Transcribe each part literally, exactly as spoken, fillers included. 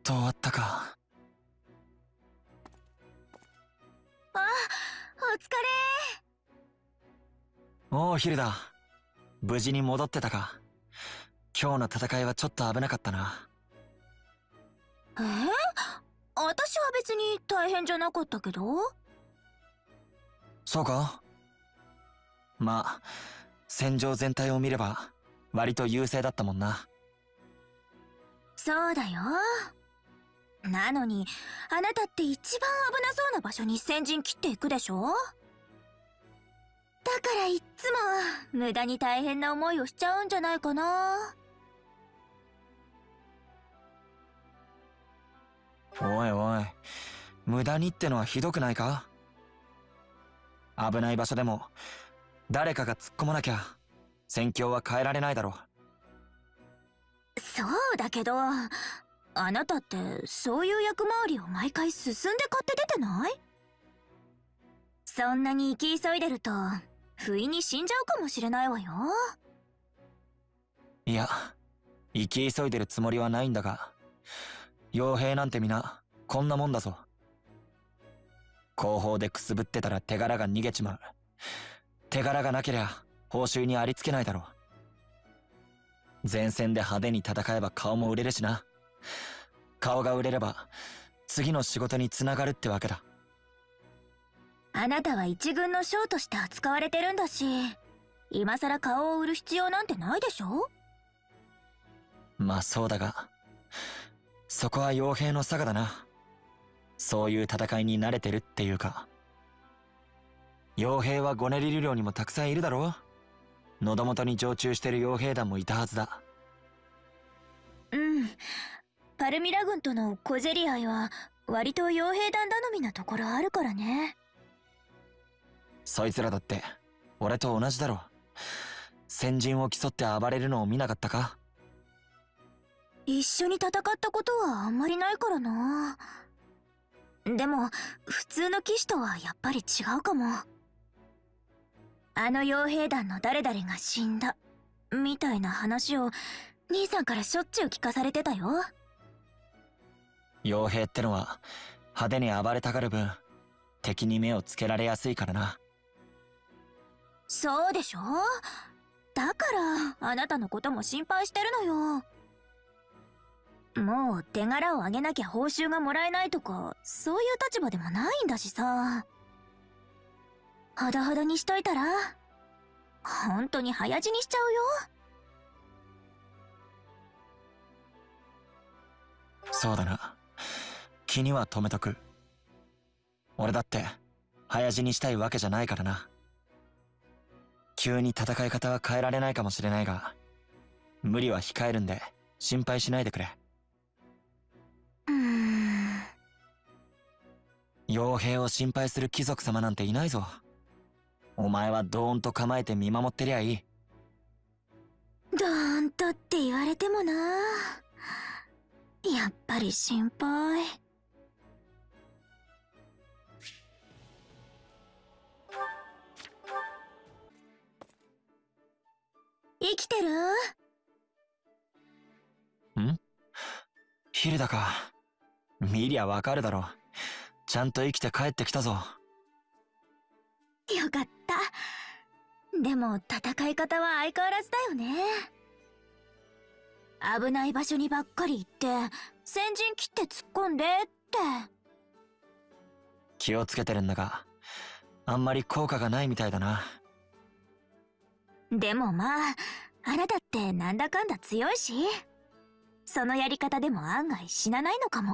と終わったか。 あ、お疲れ。 おうヒルダ、無事に戻ってたか。今日の戦いはちょっと危なかったな。 えー、私は別に大変じゃなかったけど。 そうか。まあ戦場全体を見れば割と優勢だったもんな。 そうだよ。なのにあなたって一番危なそうな場所に先陣切っていくでしょ。だからいっつも無駄に大変な思いをしちゃうんじゃないかな。 おいおい、無駄にってのはひどくないか。危ない場所でも誰かが突っ込まなきゃ戦況は変えられないだろう。そうだけど、あなたってそういう役回りを毎回進んで買って出てない？そんなに生き急いでると不意に死んじゃうかもしれないわよ。 いや、生き急いでるつもりはないんだが、傭兵なんて皆こんなもんだぞ。後方でくすぶってたら手柄が逃げちまう。手柄がなけりゃ報酬にありつけないだろう。前線で派手に戦えば顔も売れるしな。顔が売れれば次の仕事につながるってわけだ。 あなたは一軍の将として扱われてるんだし、今さら顔を売る必要なんてないでしょ。 まあそうだが、そこは傭兵の差がだな。そういう戦いに慣れてるっていうか。傭兵はゴネリル領にもたくさんいるだろう。喉元に常駐してる傭兵団もいたはずだ。 うん、パルミラ軍との小競り合いは割と傭兵団頼みなところあるからね。 そいつらだって俺と同じだろ。先陣を競って暴れるのを見なかったか。 一緒に戦ったことはあんまりないからな。でも普通の騎士とはやっぱり違うかも。あの傭兵団の誰々が死んだみたいな話を兄さんからしょっちゅう聞かされてたよ。 傭兵ってのは派手に暴れたがる分敵に目をつけられやすいからな。 そうでしょ。だからあなたのことも心配してるのよ。もう手柄をあげなきゃ報酬がもらえないとかそういう立場でもないんだしさ。ほどほどにしといたら本当に早死にしちゃうよ。 そうだな、気には留めとく。俺だって早死にしたいわけじゃないからな。急に戦い方は変えられないかもしれないが、無理は控えるんで心配しないでくれ。 うーん、 傭兵を心配する貴族様なんていないぞ。お前はドーンと構えて見守ってりゃいい。 ドーンとって言われてもな、やっぱり心配。生きてる？ ん？ヒルダか。見りゃわかるだろ。ちゃんと生きて帰ってきたぞ。 よかった。でも戦い方は相変わらずだよね。危ない場所にばっかり行って先陣切って突っ込んでって。 気をつけてるんだが、あんまり効果がないみたいだな。 でもまあ、あなたってなんだかんだ強いし、そのやり方でも案外死なないのかも。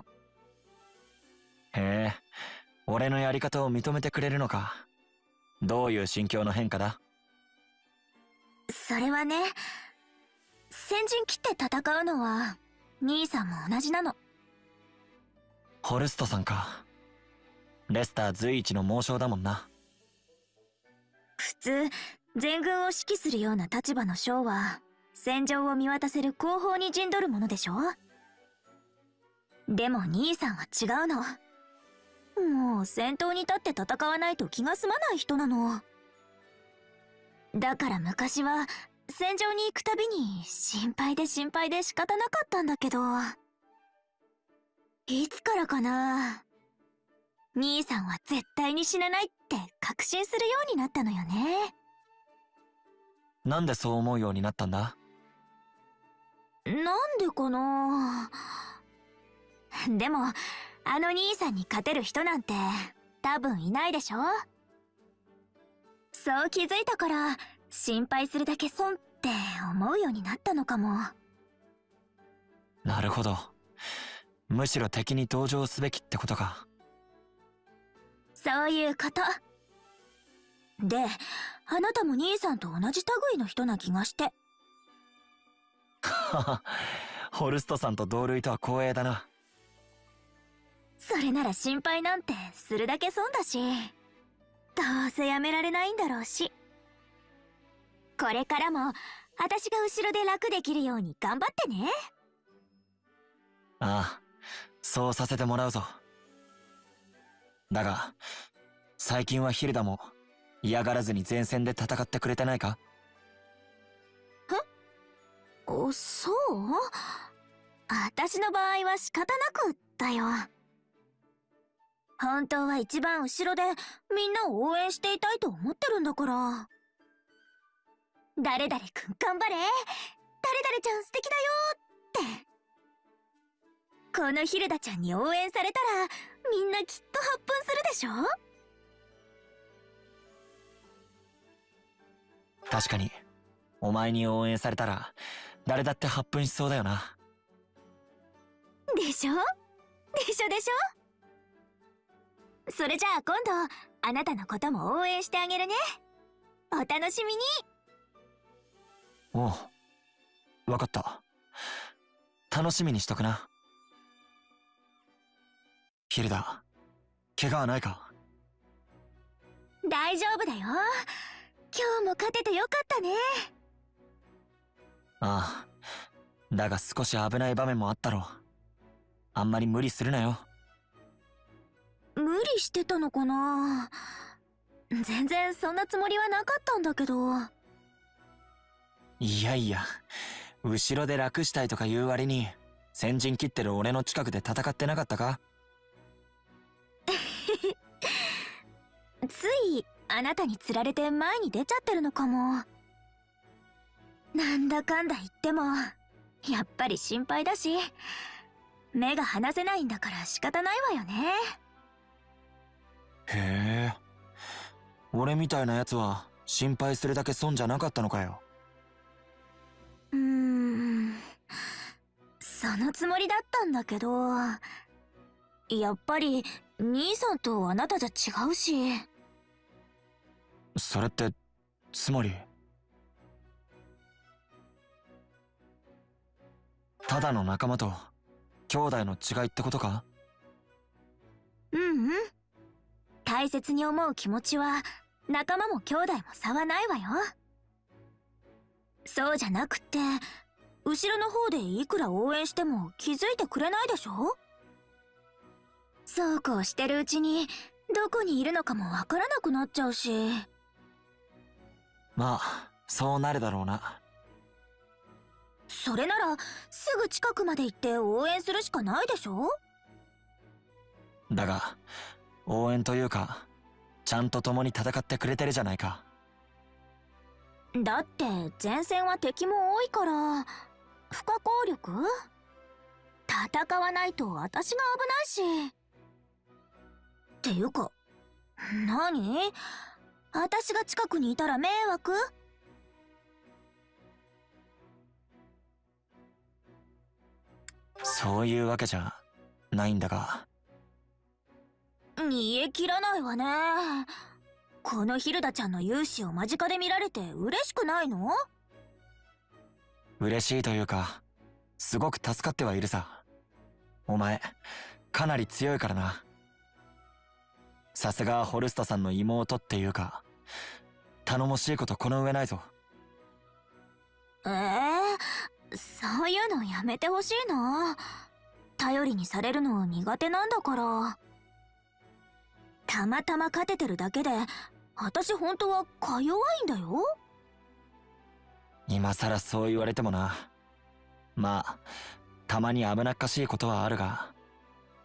へえ、俺のやり方を認めてくれるのか。どういう心境の変化だ？ それはね、先陣切って戦うのは兄さんも同じなの。 ホルストさんか。レスター随一の猛将だもんな。 普通全軍を指揮するような立場の将は戦場を見渡せる後方に陣取るものでしょ。でも兄さんは違うの。もう先頭に立って戦わないと気が済まない人なの。だから昔は戦場に行くたびに心配で心配で仕方なかったんだけど、 いつからかな。兄さんは絶対に死なないって確信するようになったのよね。 なんでそう思うようになったんだ？ なんでかな。でもあの兄さんに勝てる人なんて多分いないでしょ。そう気づいたから心配するだけ損って思うようになったのかも。 なるほど。むしろ敵に同情すべきってことか。 そういうことで、あなたも兄さんと同じ類の人な気がして。 はは、ホルストさんと同類とは光栄だな。 それなら心配なんてするだけ損だし、どうせやめられないんだろうし。これからも私が後ろで楽できるように頑張ってね。 ああ、そうさせてもらうぞ。だが最近はヒルダも嫌がらずに前線で戦ってくれてないか？ え？お、そう？私の場合は仕方なくったよ。本当は一番後ろでみんなを応援していたいと思ってるんだから。誰々くん頑張れ、誰々ちゃん素敵だよって。このヒルダちゃんに応援されたらみんなきっと発奮するでしょ。 確かにお前に応援されたら誰だって発奮しそうだよな。 でしょでしょでしょ。それじゃあ今度あなたのことも応援してあげるね。お楽しみに。 おう、わかった。楽しみにしとくな。ヒルダ、怪我はないか？ 大丈夫だよ。今日も勝ててよかったね。 ああ、だが少し危ない場面もあったろ。あんまり無理するなよ。 無理してたのかな。全然そんなつもりはなかったんだけど。 いやいや、後ろで楽したいとか言う割に先陣切ってる俺の近くで戦ってなかったか？ ついあなたにつられて前に出ちゃってるのかも。なんだかんだ言ってもやっぱり心配だし、目が離せないんだから仕方ないわよね。 へえ、俺みたいなやつは心配するだけ損じゃなかったのかよ。 うーん、そのつもりだったんだけど、やっぱり兄さんとあなたじゃ違うし。 それってつまりただの仲間と兄弟の違いってことか？ うんうん、大切に思う気持ちは仲間も兄弟も差はないわよ。そうじゃなくて後ろの方でいくら応援しても気づいてくれないでしょ。そうこうしてるうちにどこにいるのかもわからなくなっちゃうし。 まあそうなるだろうな。 それならすぐ近くまで行って応援するしかないでしょ。 だが応援というかちゃんと共に戦ってくれてるじゃないか。 だって前線は敵も多いから不可抗力？戦わないと私が危ないし。っていうか何？私が近くにいたら迷惑？ そういうわけじゃないんだが。 煮え切らないわね。このヒルダちゃんの勇姿を間近で見られて嬉しくないの？ 嬉しいというかすごく助かってはいるさ。お前かなり強いからな。さすがホルストさんの妹っていうか頼もしいことこの上ないぞ。 えー、そういうのやめてほしいな。頼りにされるの苦手なんだから。たまたま勝ててるだけで私本当はか弱いんだよ。 今さらそう言われてもな。まあたまに危なっかしいことはあるが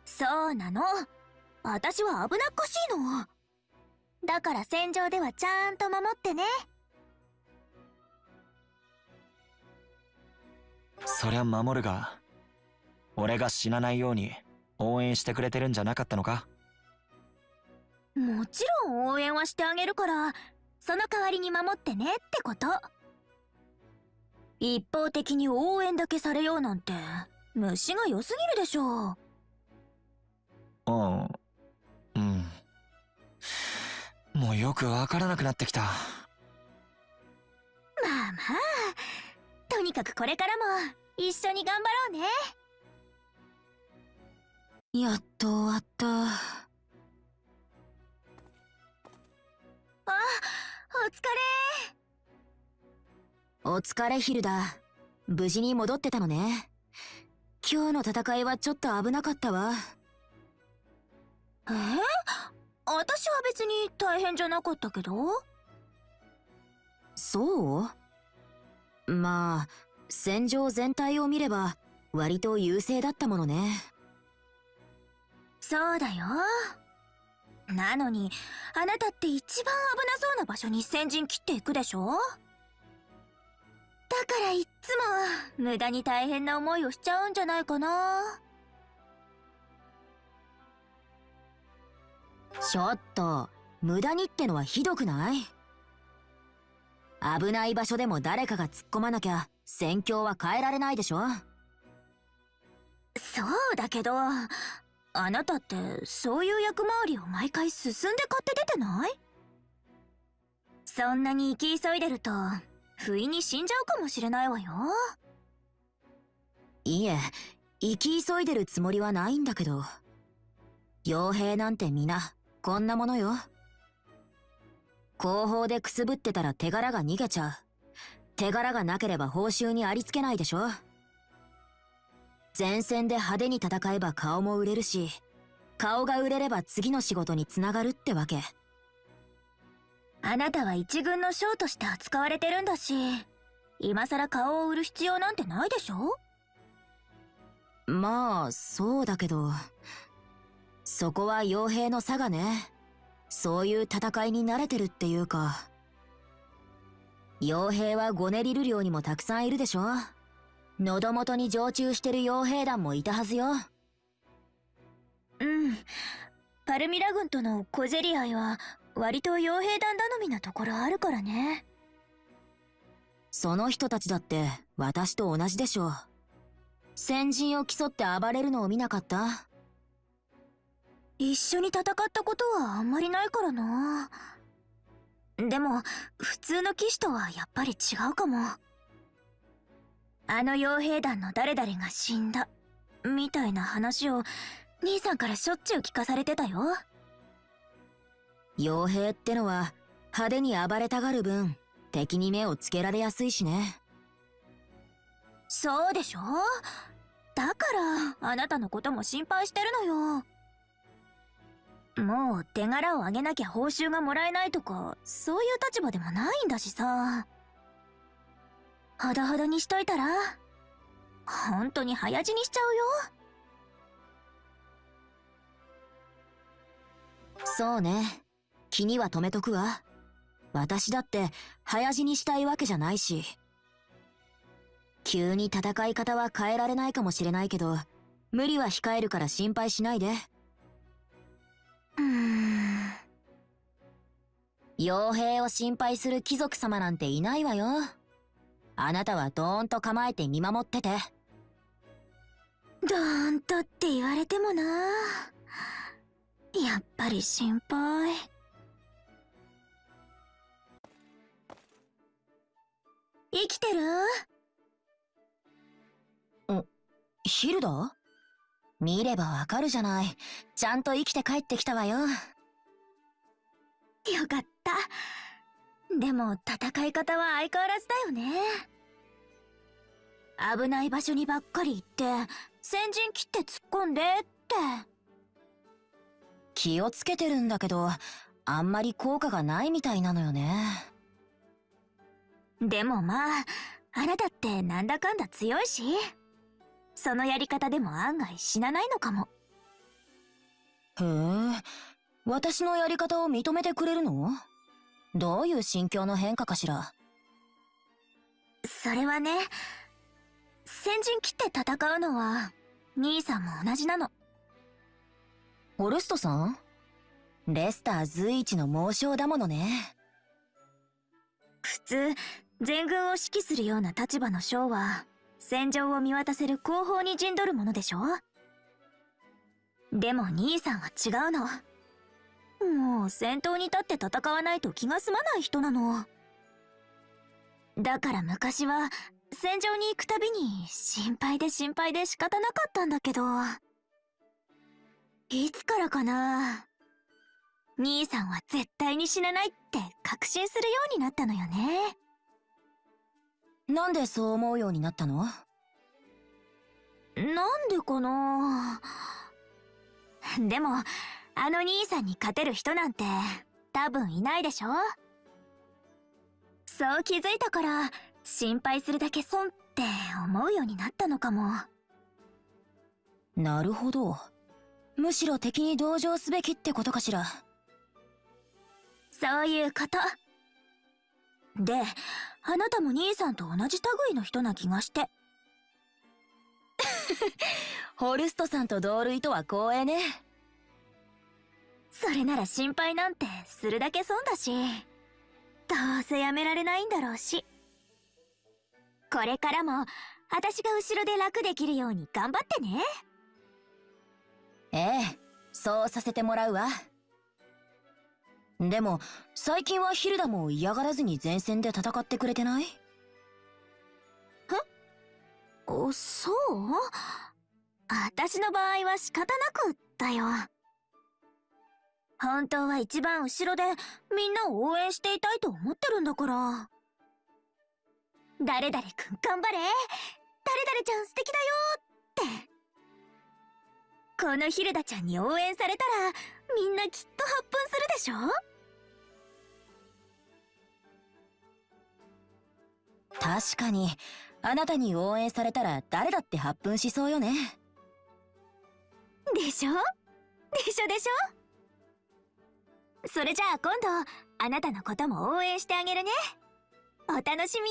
そうなの。私は危なっかしいの。だから戦場ではちゃんと守ってね。 そりゃ守るが、俺が死なないように応援してくれてるんじゃなかったのか？ もちろん応援はしてあげるから、その代わりに守ってねってこと。一方的に応援だけされようなんて虫が良すぎるでしょう。 うん。うん。もうよくわからなくなってきた。まあまあ、とにかくこれからも一緒に頑張ろうね。 やっと終わった。 あ、お疲れ。 お疲れヒルダ。無事に戻ってたのね。今日の戦いはちょっと危なかったわ。 えー、私は別に大変じゃなかったけど。 そう？まあ、戦場全体を見れば割と優勢だったものね。 そうだよ。なのにあなたって一番危なそうな場所に先陣切っていくでしょ。だからいっつも無駄に大変な思いをしちゃうんじゃないかな。 ちょっと無駄にってのはひどくない？危ない場所でも誰かが突っ込まなきゃ戦況は変えられないでしょ。 そうだけど、あなたってそういう役回りを毎回進んで買って出てない？そんなに生き急いでると不意に死んじゃうかもしれないわよ。 いえ、生き急いでるつもりはないんだけど、傭兵なんて皆こんなものよ。後方でくすぶってたら手柄が逃げちゃう。手柄がなければ報酬にありつけないでしょ。前線で派手に戦えば顔も売れるし、顔が売れれば次の仕事につながるってわけ。 あなたは一軍の将として扱われてるんだし、今さら顔を売る必要なんてないでしょ。 まあそうだけど、そこは傭兵の差がね。そういう戦いに慣れてるっていうか。傭兵はゴネリル領にもたくさんいるでしょ。喉元に常駐してる傭兵団もいたはずよ。 うん。パルミラ軍との小競り合いは割と傭兵団頼みなところあるからね。 その人たちだって私と同じでしょ。先陣を競って暴れるのを見なかった？ 一緒に戦ったことはあんまりないからな。でも普通の騎士とはやっぱり違うかも。あの傭兵団の誰々が死んだみたいな話を兄さんからしょっちゅう聞かされてたよ。 傭兵ってのは派手に暴れたがる分敵に目をつけられやすいしね。 そうでしょ。だからあなたのことも心配してるのよ。もう手柄をあげなきゃ報酬がもらえないとかそういう立場でもないんだしさ。ほどほどにしといたら本当に早死にしちゃうよ。 そうね、気には留めとくわ。私だって早死にしたいわけじゃないし。急に戦い方は変えられないかもしれないけど、無理は控えるから心配しないで。 うーん。 傭兵を心配する貴族様なんていないわよ。あなたはドーンと構えて見守ってて。 ドーンとって言われてもな。やっぱり心配。生きてる？ ん、ヒルダ？見ればわかるじゃない。ちゃんと生きて帰ってきたわよ。 よかった。でも戦い方は相変わらずだよね。危ない場所にばっかり行って先陣切って突っ込んでって。 気をつけてるんだけど、あんまり効果がないみたいなのよね。 でもまあ、あなたってなんだかんだ強いし、そのやり方でも案外死なないのかも。 へえ、私のやり方を認めてくれるの？どういう心境の変化かしら。 それはね、先陣切って戦うのは兄さんも同じなの。 ホルストさん？レスター随一の猛将だものね。 普通全軍を指揮するような立場の将は戦場を見渡せる後方に陣取るものでしょ。でも兄さんは違うの。もう先頭に立って戦わないと気が済まない人なの。だから昔は戦場に行くたびに心配で心配で仕方なかったんだけど、いつからかな、兄さんは絶対に死なないって確信するようになったのよね。 なんでそう思うようになったの？ なんでかな。でもあの兄さんに勝てる人なんて多分いないでしょ。そう気づいたから心配するだけ損って思うようになったのかも。 なるほど。むしろ敵に同情すべきってことかしら。 そういうこと。で、あなたも兄さんと同じ類の人な気がして。 ホルストさんと同類とは光栄ね。 それなら心配なんてするだけ損だし、どうせやめられないんだろうし。これからも私が後ろで楽できるように頑張ってね。 ええ、そうさせてもらうわ。でも最近はヒルダも嫌がらずに前線で戦ってくれてない？ お、そう？私の場合は仕方なくだよ。本当は一番後ろでみんなを応援していたいと思ってるんだから。誰々くん頑張れ、誰々ちゃん素敵だよって。このヒルダちゃんに応援されたらみんなきっと発奮するでしょ。 確かにあなたに応援されたら誰だって発奮しそうよね。 でしょでしょでしょ。それじゃあ今度あなたのことも応援してあげるね。お楽しみに。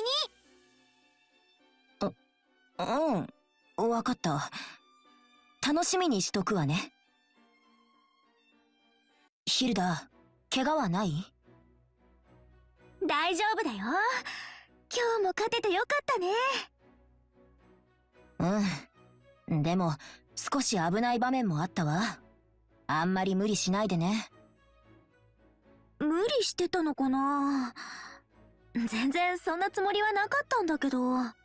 うん、わかった。楽しみにしとくわね。ヒルダ、怪我はない？ 大丈夫だよ。今日も勝ててよかったね。うん。でも少し危ない場面もあったわ。あんまり無理しないでね。 無理してたのかな。全然そんなつもりはなかったんだけど。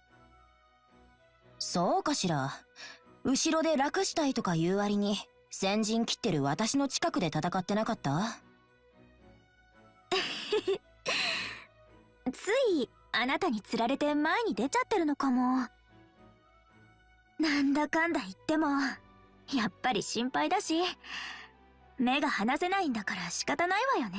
そうかしら。後ろで楽したいとか言う割に先陣切ってる私の近くで戦ってなかった？ ついあなたにつられて前に出ちゃってるのかも。なんだかんだ言ってもやっぱり心配だし、目が離せないんだから仕方ないわよね。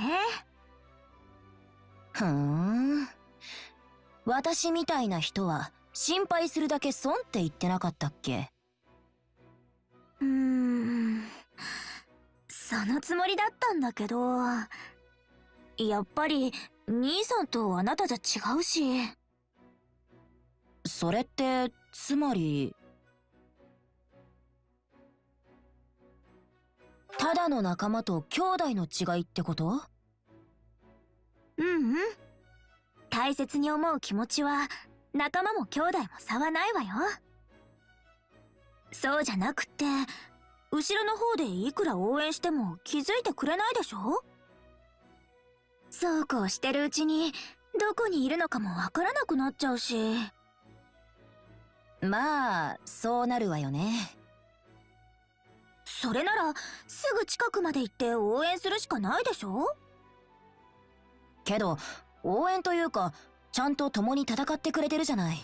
ふーん。私みたいな人は心配するだけ損って言ってなかったっけ？ うーん、そのつもりだったんだけど、やっぱり兄さんとあなたじゃ違うし。 それってつまりただの仲間と兄弟の違いってこと？ うんうん。大切に思う気持ちは仲間も兄弟も差はないわよ。そうじゃなくって後ろの方でいくら応援しても気づいてくれないでしょ。そうこうしてるうちにどこにいるのかもわからなくなっちゃうし。 まあそうなるわよね。 それならすぐ近くまで行って応援するしかないでしょ。 けど応援というかちゃんと共に戦ってくれてるじゃない。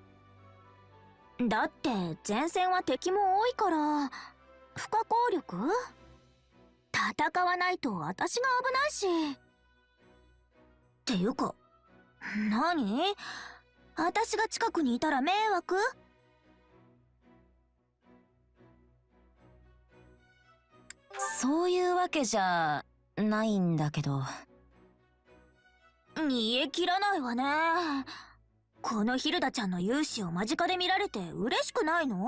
だって前線は敵も多いから不可抗力？戦わないと私が危ないし。っていうか何？私が近くにいたら迷惑？ そういうわけじゃないんだけど。 煮え切らないわね。このヒルダちゃんの勇姿を間近で見られて嬉しくないの？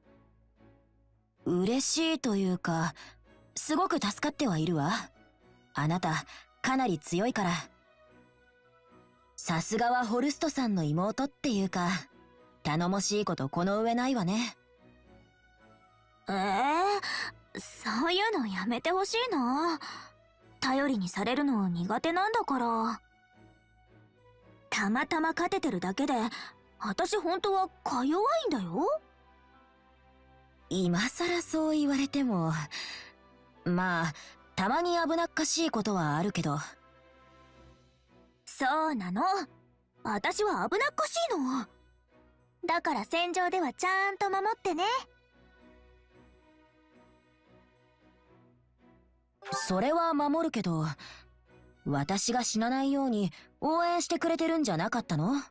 嬉しいというか、すごく助かってはいるわ。あなたかなり強いから。さすがはホルストさんの妹っていうか、頼もしいことこの上ないわね。 ええー、そういうのやめてほしいな。頼りにされるの苦手なんだから。たまたま勝ててるだけで、私本当はか弱いんだよ。 今さらそう言われても、まあたまに危なっかしいことはあるけど。 そうなの。私は危なっかしいの。だから戦場ではちゃんと守ってね。 それは守るけど、私が死なないように応援してくれてるんじゃなかったの？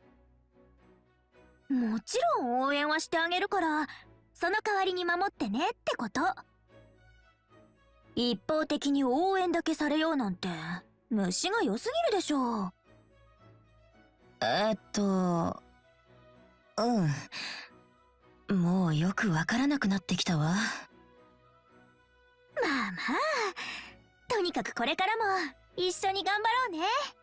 もちろん応援はしてあげるから、その代わりに守ってねってこと。一方的に応援だけされようなんて虫が良すぎるでしょう。 えっとうんもうよくわからなくなってきたわ。 まあまあ、とにかくこれからも一緒に頑張ろうね。